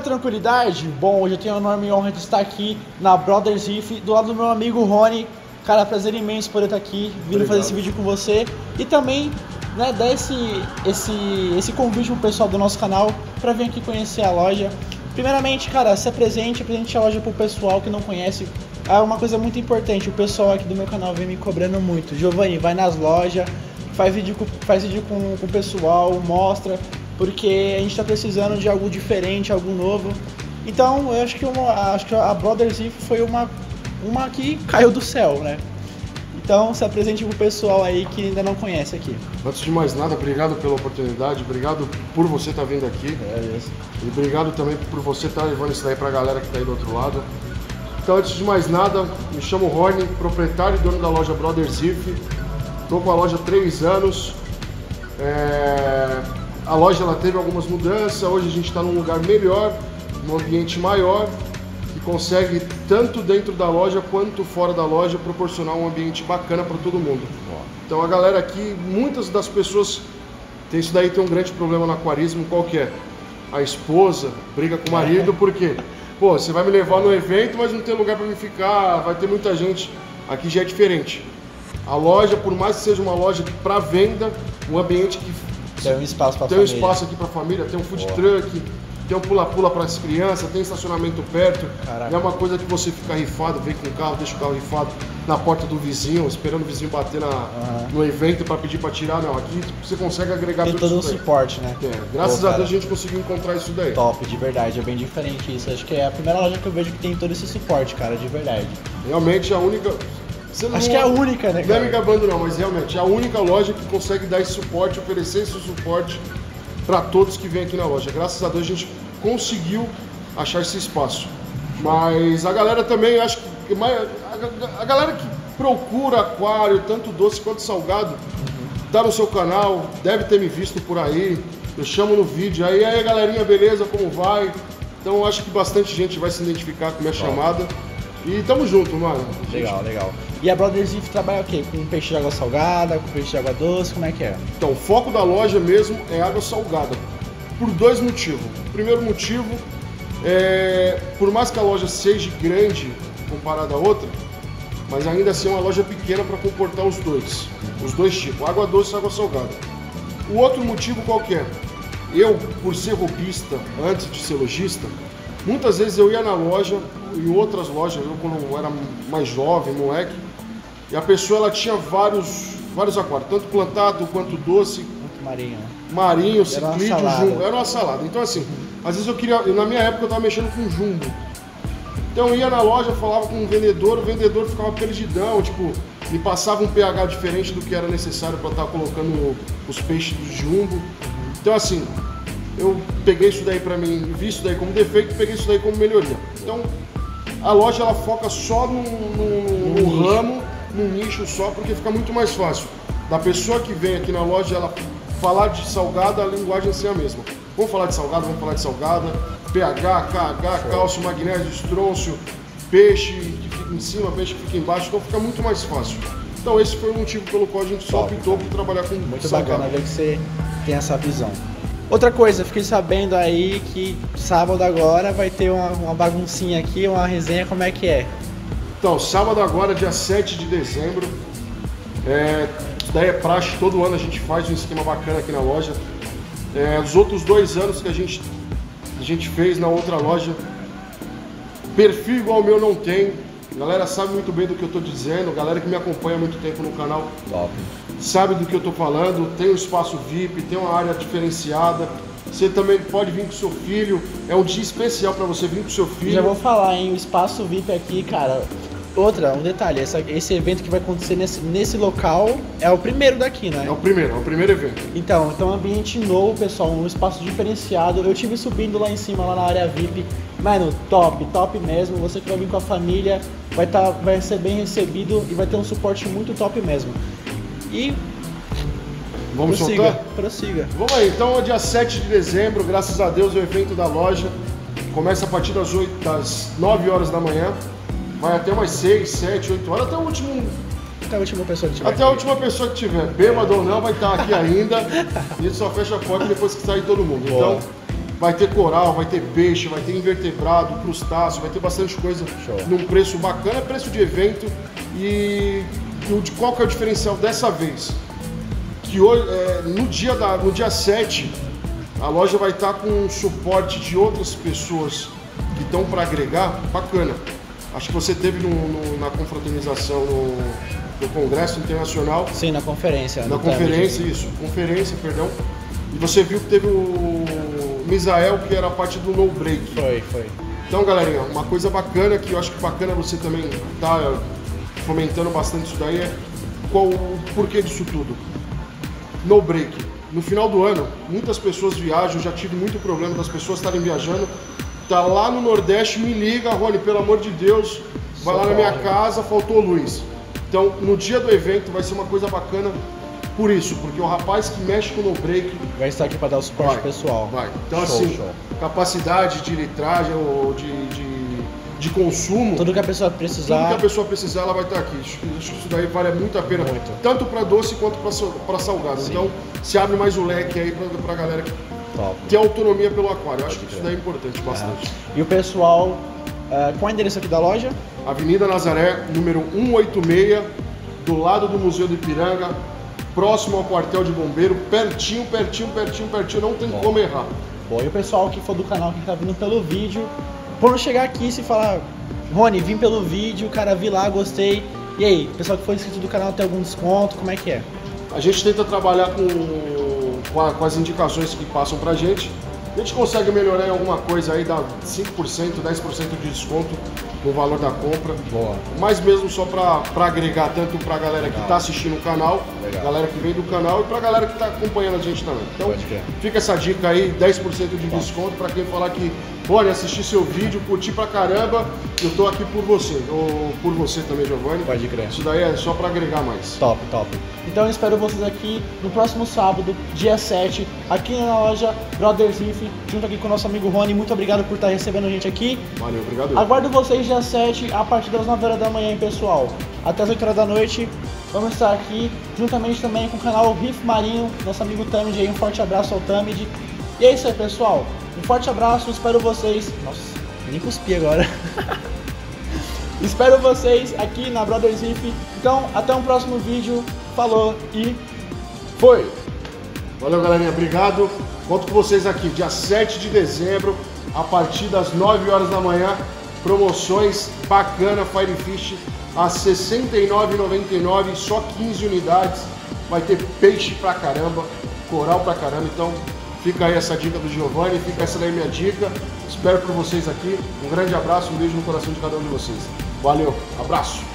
tranquilidade, bom, hoje eu tenho a enorme honra de estar aqui na Brothers If, do lado do meu amigo Rony. Cara, prazer imenso poder estar aqui, vindo fazer esse vídeo com você. E também, né, dar esse convite pro pessoal do nosso canal para vir aqui conhecer a loja. Primeiramente, cara, se apresente a loja pro pessoal que não conhece. É uma coisa muito importante, o pessoal aqui do meu canal vem me cobrando muito. Giovanni, vai nas lojas, faz vídeo com o pessoal, mostra, porque a gente tá precisando de algo diferente, algo novo. Então, eu acho que a Brothers If foi uma que caiu do céu, né? Então, se apresente pro pessoal aí que ainda não conhece aqui. Antes de mais nada, obrigado pela oportunidade, obrigado por você estar vindo aqui. É isso. E obrigado também por você estar levando isso daí pra galera que tá aí do outro lado. Então, antes de mais nada, me chamo Rony, proprietário e dono da loja Brothers If. Estou com a loja há 3 anos. A loja ela teve algumas mudanças, hoje a gente está num lugar melhor, num ambiente maior, que consegue, tanto dentro da loja quanto fora da loja, proporcionar um ambiente bacana para todo mundo. Então a galera aqui, muitas das pessoas, tem um grande problema no aquarismo, qual que é? A esposa briga com o marido, por quê? Pô, você vai me levar no evento, mas não tem lugar para me ficar, vai ter muita gente. Aqui já é diferente. A loja, por mais que seja uma loja para venda, um ambiente que tem um espaço para família. Tem um espaço aqui para família, tem um food truck, tem um pula-pula para as crianças, tem estacionamento perto. Caraca. Não é uma coisa que você fica rifado, vem com o carro, deixa o carro rifado na porta do vizinho, esperando o vizinho bater no evento para pedir para tirar. Não, aqui você consegue agregar tudo isso. Tem todo um suporte, né? Graças a Deus a gente conseguiu encontrar isso daí. Top, de verdade, é bem diferente isso. Acho que é a primeira loja que eu vejo que tem todo esse suporte, cara, de verdade. Realmente a única... Acho que é a única, né, cara? Não é me gabando não, mas realmente é a única loja que consegue dar esse suporte, oferecer esse suporte para todos que vêm aqui na loja. Graças a Deus a gente conseguiu achar esse espaço. Mas a galera também, acho que a galera que procura aquário, tanto doce quanto salgado, tá no seu canal, deve ter me visto por aí, eu chamo no vídeo, aí galerinha, beleza, como vai? Então acho que bastante gente vai se identificar com minha chamada. E tamo junto, mano. Legal, legal. E a Brothers If trabalha o quê? Com peixe de água salgada, com peixe de água doce, como é que é? Então, o foco da loja mesmo é água salgada, por 2 motivos. O primeiro motivo é, por mais que a loja seja grande comparada a outra, mas ainda assim é uma loja pequena para comportar os dois tipos, água doce e água salgada. O outro motivo qual que é? Eu, por ser robista, antes de ser lojista, muitas vezes eu ia na loja, em outras lojas, eu quando eu era mais jovem, moleque, e a pessoa ela tinha vários aquários, tanto plantado quanto doce. Muito marinho. Marinho, ciclídeo, jumbo. Era uma salada. Então assim, às vezes eu queria, na minha época eu estava mexendo com jumbo. Então eu ia na loja, falava com o vendedor ficava perdidão, tipo, me passava um pH diferente do que era necessário para estar colocando os peixes do jumbo. Então assim, eu peguei isso daí pra mim, vi isso daí como defeito e peguei isso daí como melhoria. Então, a loja ela foca só no ramo, num nicho só, porque fica muito mais fácil. Da pessoa que vem aqui na loja, ela falar de salgada, a linguagem ser a mesma. Vamos falar de salgada, pH, KH, cálcio, magnésio, estrôncio, peixe que fica em cima, peixe que fica embaixo, então fica muito mais fácil. Então esse foi o motivo pelo qual a gente só optou por trabalhar com muito salgada. Bacana ver que você tem essa visão. Outra coisa, fiquei sabendo aí que sábado agora vai ter uma baguncinha aqui, uma resenha, como é que é? Então, sábado agora, dia 7 de dezembro, isso daí é praxe, todo ano a gente faz um esquema bacana aqui na loja. Os outros 2 anos que a gente fez na outra loja, perfil igual o meu não tem. A galera sabe muito bem do que eu estou dizendo, a galera que me acompanha há muito tempo no canal. Top. Sabe do que eu estou falando, tem um espaço VIP, tem uma área diferenciada. Você também pode vir com seu filho, é um dia especial para você vir com seu filho. Já vou falar, hein, o espaço VIP aqui, cara. Um detalhe, esse evento que vai acontecer nesse local é o primeiro daqui, né? É o primeiro evento. Então ambiente novo, pessoal, um espaço diferenciado. Eu tive subindo lá em cima, lá na área VIP. Mano, top mesmo. Você que vai vir com a família vai ser bem recebido e vai ter um suporte muito top mesmo. E vamos soltar? Prossiga. Vamos aí, então é dia 7 de dezembro, graças a Deus, o evento da loja começa a partir das 9 horas da manhã, vai até umas 6, 7, 8 horas, até a última pessoa que tiver. Até a última pessoa que tiver, bêbado ou não, vai estar aqui ainda. E só fecha a porta depois que sair todo mundo. Boa. Então, Vai ter coral, vai ter peixe, vai ter invertebrado, crustáceo, vai ter bastante coisa. Show. Num preço bacana, preço de evento. E qual que é o diferencial dessa vez? Que hoje, no dia 7, a loja vai estar com suporte de outras pessoas que estão para agregar, bacana. Acho que você teve na confraternização no Congresso Internacional. Sim, na conferência. Na conferência, perdão. E você viu que teve o Misael, que era a parte do no break. Foi. Então, galerinha, uma coisa bacana que eu acho que bacana você também tá fomentando bastante isso daí é qual o porquê disso tudo. No break. No final do ano, muitas pessoas viajam, já tive muito problema das pessoas estarem viajando. Tá lá no Nordeste, me liga, Rony, pelo amor de Deus, vai lá na minha casa, faltou luz. Então, no dia do evento vai ser uma coisa bacana por isso, porque o rapaz que mexe com o no break vai estar aqui para dar o suporte pessoal. Vai. Então, show. Capacidade de litragem ou de consumo. Tudo que a pessoa precisar. Ela vai estar aqui. Acho que isso daí vale muito a pena. Tanto para doce quanto para salgado. Sim. Então, se abre mais o leque aí para a galera que ter autonomia pelo aquário. Eu acho que isso daí é importante bastante. E o pessoal, qual é o endereço aqui da loja? Avenida Nazaré, número 186, do lado do Museu do Ipiranga, próximo ao quartel de bombeiro, pertinho, não tem como errar. Bom, e o pessoal que for do canal, que tá vindo pelo vídeo, quando chegar aqui e se falar, Rony, vim pelo vídeo, cara, vi lá, gostei. E aí, pessoal que for inscrito do canal tem algum desconto, como é que é? A gente tenta trabalhar com as indicações que passam pra gente. A gente consegue melhorar em alguma coisa aí, dá 5%, 10% de desconto no valor da compra. Boa. Mas mesmo só para agregar tanto para a galera que está assistindo o canal, galera que vem do canal e para a galera que está acompanhando a gente também. Então fica essa dica aí, 10% de desconto para quem falar que pode assistir seu vídeo, curtir pra caramba, eu tô aqui por você, ou por você também, Giovanni. Pode crer. Isso daí é só para agregar mais. Top. Então eu espero vocês aqui no próximo sábado, dia 7, aqui na loja Brothers Reef, junto aqui com o nosso amigo Rony. Muito obrigado por estar recebendo a gente aqui. Valeu, obrigado. Aguardo vocês dia 7, a partir das 9 horas da manhã, hein, pessoal. Até as 8 horas da noite. Vamos estar aqui, juntamente também com o canal Reef Marinho, nosso amigo Tamid aí. Um forte abraço ao Tamid. E é isso aí, pessoal. Um forte abraço, espero vocês. Nossa, nem cuspi agora. Espero vocês aqui na Brothers Reef. Então, até um próximo vídeo. Falou e foi! Valeu, galerinha. Obrigado. Conto com vocês aqui, dia 7 de dezembro, a partir das 9 horas da manhã. Promoções bacana, Fire Fish a R$ 69,99, só 15 unidades. Vai ter peixe pra caramba, coral pra caramba. Então, fica aí essa dica do Giovanni, fica essa daí minha dica. Espero por vocês aqui. Um grande abraço, um beijo no coração de cada um de vocês. Valeu, abraço!